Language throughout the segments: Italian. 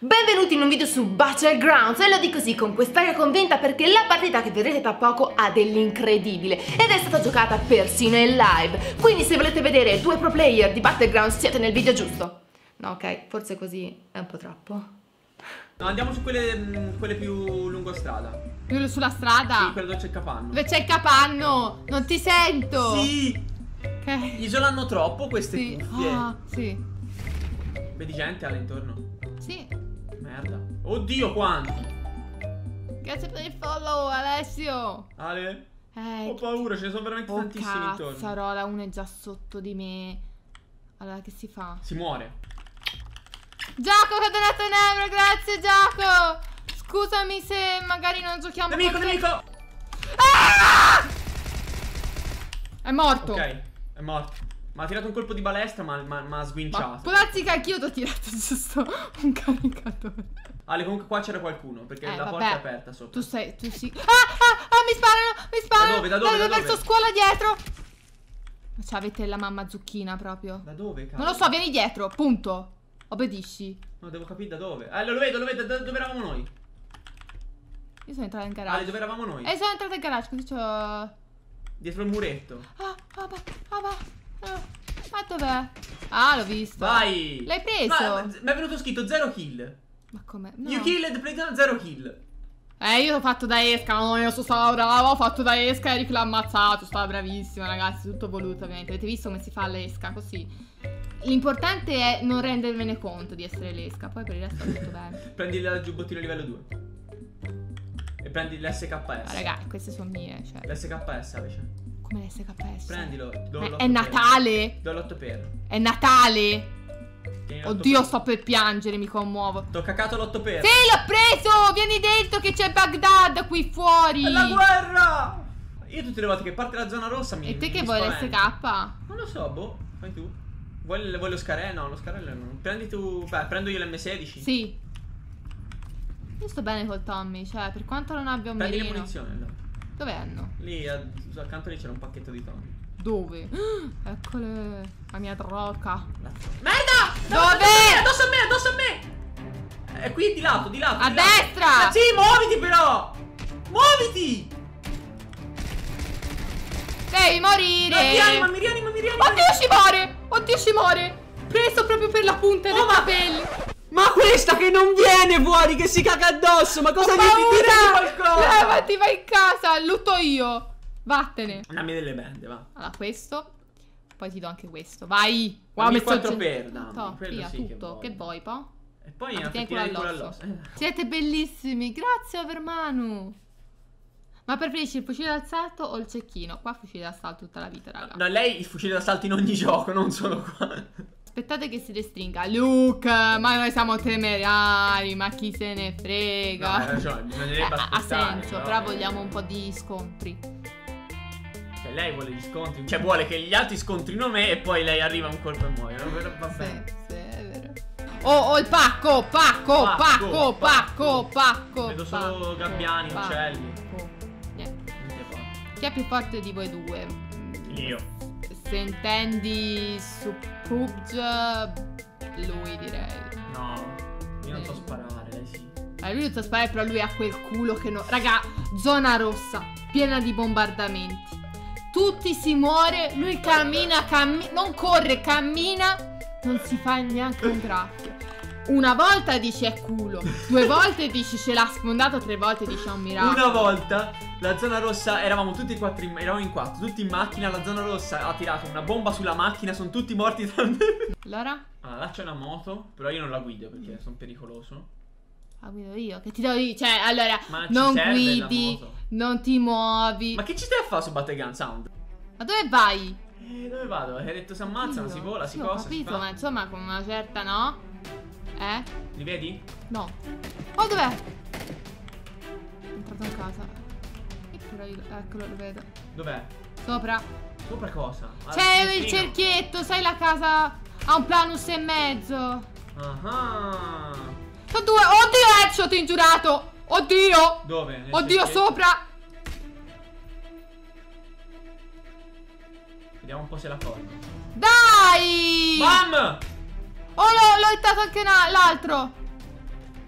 Benvenuti in un video su Battlegrounds, e lo dico così con quest'aria convinta perché la partita che vedrete tra poco ha dell'incredibile ed è stata giocata persino in live. Quindi se volete vedere due pro player di Battlegrounds siete nel video giusto. No, ok, forse così è un po' troppo. No, andiamo su quelle più lungo strada. Più sulla strada? Sì, quello dove c'è il capanno. Dove c'è il capanno? Non ti sento. Sì. Ok. Isolano troppo queste cuffie. Ah, sì. Vedi gente all'intorno? Sì. Merda. Oddio quanti. Grazie per il follow, Alessio. Ale? Ho paura, ce ne sono veramente tantissimi intorno. Cazzarola, uno è già sotto di me. Allora, che si fa? Si muore. Giacomo, che ha donato un euro, grazie Giacomo. Scusami se magari non giochiamo. Nemico, con te. nemico. Ah! È morto. Ok, è morto. Ma ha tirato un colpo di balestra, ma ha sguinciato. Può darsi che anch'io ti ho tirato giusto un caricatore. Ale, comunque qua c'era qualcuno, perché la porta è aperta sopra. Tu sì. Mi sparano. Da dove? Verso scuola dietro. Ma cioè, avete la mamma zucchina proprio. Da dove, cazzo? Non lo so, vieni dietro, punto. Obbedisci. No, devo capire da dove. Lo vedo, dove eravamo noi? Io sono entrata in garage. Ale, dove eravamo noi? Sono entrata in garage, così c'ho... Dietro il muretto. Ma dov'è? Ah, l'ho visto. Vai. L'hai preso? Mi è venuto scritto 0 kill. Ma come? No. You killed, Playtime 0 kill. Io l'ho fatto da esca, no, io sono stata brava, ho fatto da esca, Eric l'ha ammazzato, stava bravissima ragazzi, tutto voluto ovviamente, avete visto come si fa l'esca, così. L'importante è non rendervene conto di essere l'esca, poi per il resto va tutto bene. Prendi il giubbottino livello 2. E prendi l'SKS. Ma raga, queste sono mie, cioè. L'SKS invece. Come l'SKS? Prendilo. È Natale? Do l'8 per. È Natale? Oddio, per. sto per piangere, mi commuovo. T'ho cacato l'8 per. Sì, l'ho preso! Vieni dentro che c'è Baghdad qui fuori! È la guerra! Io tutte le volte che parte la zona rossa mi... E te che mi vuoi spavento. l'SK? Non lo so, boh, fai tu. Vuoi lo scarello? No, lo scarello no. Prendi tu... Beh, prendo io l'M16. Sì. Io sto bene col Tommy, cioè, per quanto non abbia un Prendi le mirino. munizioni allora. Dove hanno? Lì, accanto lì c'era un pacchetto di Tommy. Dove? Eccole, la mia droga. Merda! Dove? Addosso a me! È qui di lato, di lato. A destra! Sì, muoviti però! Muoviti! Devi morire! Mi rianima. Oddio, ci muore! Preso proprio per la punta dei capelli. Ma questa che non viene fuori, che si caga addosso, ma cosa gli direi qualcosa? Levati, vai in casa, lutto io. Vattene. Dammi delle bende, va. Allora, questo. Poi ti do anche questo. Vai. Dammi il 4 per, dammi. No, Quello via, sì tutto. Che vuoi, po'? E poi ti una tieni fettina di quello culo all'osso. Siete bellissimi. Grazie, Overmanu. Ma preferisci il fucile d'assalto o il cecchino? Qua fucile d'assalto tutta la vita, raga. No, lei il fucile d'assalto in ogni gioco, non solo qua. Aspettate che si restringa. Luke, ma noi siamo temerari, ma chi se ne frega. No, hai ragione, bisognerebbe aspettare. Ha senso, però vogliamo un po' di scontri. Cioè lei vuole gli scontri, cioè vuole che gli altri scontrino me e poi lei arriva un colpo e muoio. Va bene. Sì, è vero. Oh, il pacco. Vedo solo gabbiani, uccelli. Niente. Chi è più forte di voi due? Io. Se intendi su PUBG, lui direi. No, io non so sparare, lei sì. Lui non sa sparare, però lui ha quel culo che no. Raga, zona rossa, piena di bombardamenti. Tutti si muore, lui cammina, non corre, cammina, non si fa neanche un graffio. Una volta dici è culo, 2 volte dici ce l'ha sfondato, 3 volte dici è un miracolo. Una volta la zona rossa, eravamo tutti eravamo in 4, tutti in macchina, la zona rossa ha tirato una bomba sulla macchina, sono tutti morti tranne. Allora? Là c'è una moto, però io non la guido perché sono pericoloso. La guido io, che ti devo dire, cioè allora, Ma ci non serve guidi, la moto? non ti muovi. Ma che ci stai a fare su Battleground Sound? Ma dove vai? Dove vado? Hai detto si ammazzano, si vola, si sì, cosa, ho capito, si fa. ma insomma con una certa, no? Li vedi? No. Oh, dov'è? È entrato in casa. Eccolo, lo vedo. Dov'è? Sopra. Sopra cosa? C'è il cerchietto, sai la casa ha un planus e mezzo. Ah. Sono 2. Oddio, headshot ingiurato. Oddio. Dove? Nel Oddio, cerchietto? sopra. Vediamo un po' se la colgo. Dai! Bam! Oh, l'ho hittato anche l'altro.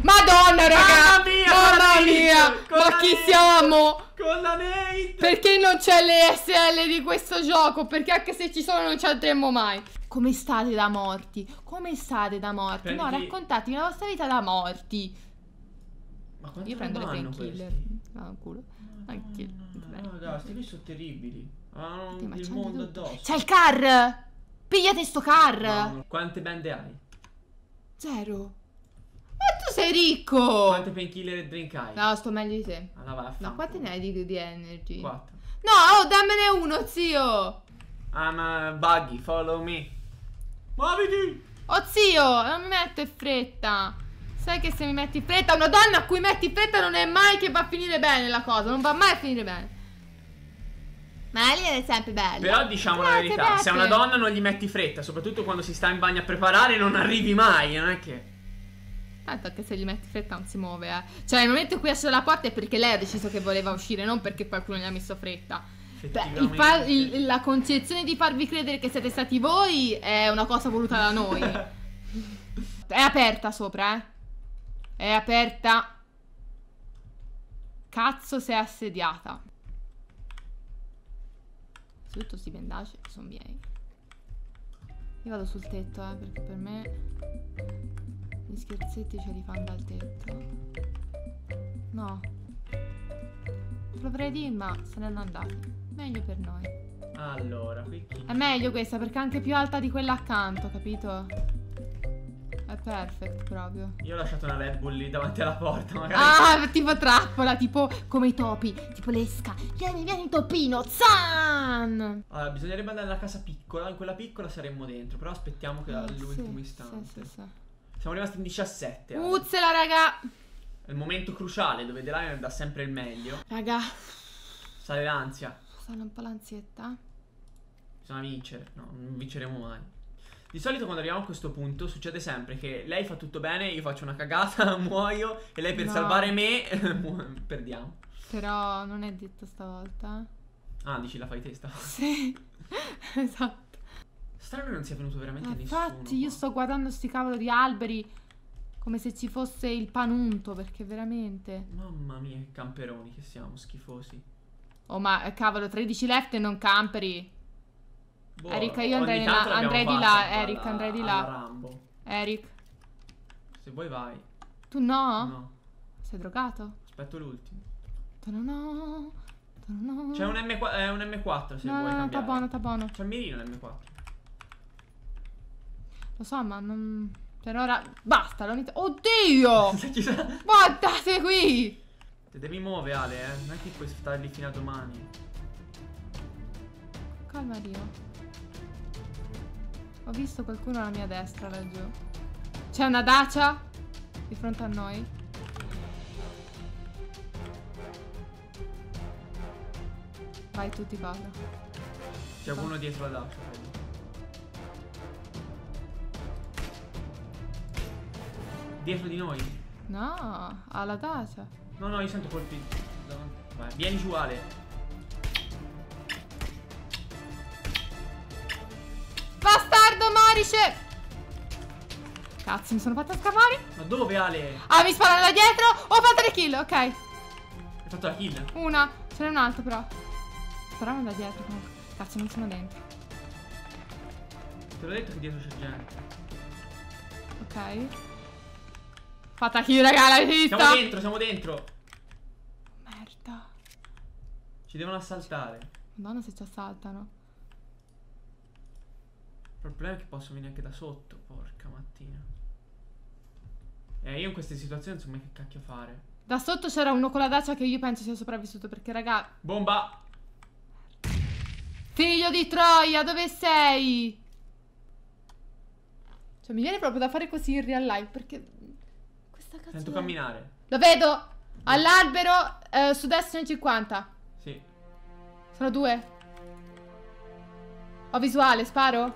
Madonna, raga! Mamma mia, Mamma con la mia! Nate, con Ma la chi Nate, siamo? Con la Nate! Perché non c'è le SL di questo gioco? Perché anche se ci sono non ci andremo mai. Come state da morti? Come state da morti? No, Prenditi- raccontatemi la vostra vita da morti. Ma quanto Io prendo le vanno painkiller. questi? Ah, culo. Anche. No, ragazzi, questi sono terribili. Hanno Ma il c'è mondo di tutto. addosso. C'è il car! Pigliate sto car! No. Quante bende hai? 0. Ma tu sei ricco! Quante painkiller e drink hai? No, sto meglio di te. Allora vai a No, quante ne hai di energy? 4. No, oh, dammene uno, zio! I'm Buggy, follow me. Muoviti! Oh, zio, non mi metto in fretta. Sai che se mi metti in fretta, una donna a cui metti in fretta non è mai che va a finire bene la cosa. Non va mai a finire bene. Ma lì è sempre bella. Però diciamo la Grazie, verità, se a una Beppe. donna non gli metti fretta, soprattutto quando si sta in bagno a preparare, non arrivi mai, non è che... Tanto che se gli metti in fretta non si muove, Cioè, nel momento in cui esce dalla porta è perché lei ha deciso che voleva uscire, non perché qualcuno gli ha messo fretta. Effettivamente. La concezione di farvi credere che siete stati voi è una cosa voluta da noi. È aperta sopra, È aperta. Cazzo, sei assediata. Tutto sti bendaggi sono miei. Io vado sul tetto, perché per me gli scherzetti ce li fanno dal tetto. No. Te lo vorrei dire, ma se ne hanno andati. Meglio per noi. Allora, qui chi... È meglio questa perché è anche più alta di quella accanto, capito? È perfect proprio. Io ho lasciato una Red Bull lì davanti alla porta, magari... Ah, tipo trappola, tipo come i topi, tipo l'esca. Vieni topino, zan! Allora, bisognerebbe andare nella casa piccola, in quella piccola saremmo dentro, però aspettiamo che all'ultimo istante. Sì. Siamo rimasti in 17. Uzzela, raga. È il momento cruciale dove Delilah dà sempre il meglio. Raga, Sale l'ansia. sono un po' l'ansietta. Bisogna vincere. No, non vinceremo mai. Di solito quando arriviamo a questo punto succede sempre che lei fa tutto bene, io faccio una cagata, muoio e lei per No. salvare me perdiamo. Però non è detto stavolta. Ah, dici la fai te sta. Sì, esatto. Strano che non sia venuto veramente Ma nessuno. infatti io qua. sto guardando sti cavolo di alberi come se ci fosse il panunto, perché veramente... Mamma mia, che camperoni che siamo, schifosi. Oh, ma cavolo, 13 left e non camperi. Boh, Eric, io ogni andrei, tanto l'abbiamo andrei di fatta là, alla- Eric, andrei di là. alla Rambo. Eric, Se vuoi vai. tu no? No, Sei drogato? aspetto l'ultimo. No. C'è un M4 se No, vuoi no, cambiare. sta buono, sta buono. C'è il mirino l'M4. Lo so, ma non... Per ora... Basta, l'ho iniziato... Oddio! Chissà. Guardate qui! Te devi muovere Ale, non è che puoi stare lì fino a domani. Calma, Rio. Ho visto qualcuno alla mia destra laggiù. C'è una dacia di fronte a noi. Vai tutti, cosa. C'è uno dietro la dacia, credo. Dietro di noi? No, alla dacia. No, io sento colpi davanti. Vai, vieni giù Ale. Bastardo Marice! Cazzo, mi sono fatta scavare. Ma dove Ale? Ah, mi sparano da dietro. Ho fatto le kill, ok. Hai fatto la kill? Una, ce n'è un altro però. Sparavano da dietro comunque. Cazzo, non sono dentro. Te l'ho detto che dietro c'è gente. Ok. Fatta kill, raga, l'hai vista? Siamo dentro. Merda. Ci devono assaltare. Madonna se ci assaltano. Il problema è che posso venire anche da sotto. Porca mattina. Io in queste situazioni non so mai che cacchio fare. Da sotto c'era uno con la dacia che io penso sia sopravvissuto perché, raga... Bomba! Figlio di Troia, dove sei? Cioè, mi viene proprio da fare così in real life perché... Questa cazzo... Sento camminare. Lo vedo! All'albero, sud-est 150. Sì. Sono due. Ho visuale, sparo?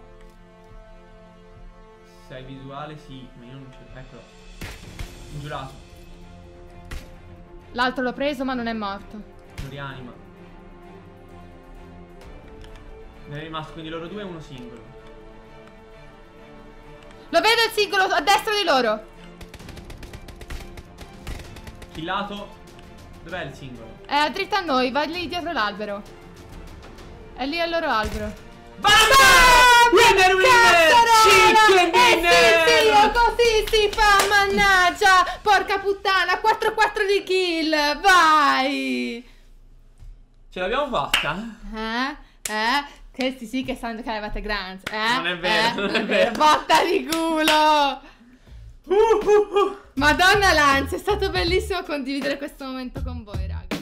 Sei visuale, sì. Ma io non ce l'ho. Eccolo. Un giurato. L'altro l'ho preso ma non è morto. Lo rianima. Ne è rimasto quindi loro due e uno singolo. Lo vedo il singolo a destra di loro. Killato. Dov'è il singolo? È dritto a noi, va lì dietro l'albero. È lì al loro albero. Bam! Winner, winner! Chicken dinner! Sì, io così si fa, mannaggia! Porca puttana, 4-4 di kill, vai! Ce l'abbiamo fatta? Questi sì che sanno che avevate Grants, Non è vero, non è vero. Botta di culo! Madonna Lance, è stato bellissimo condividere questo momento con voi, raga.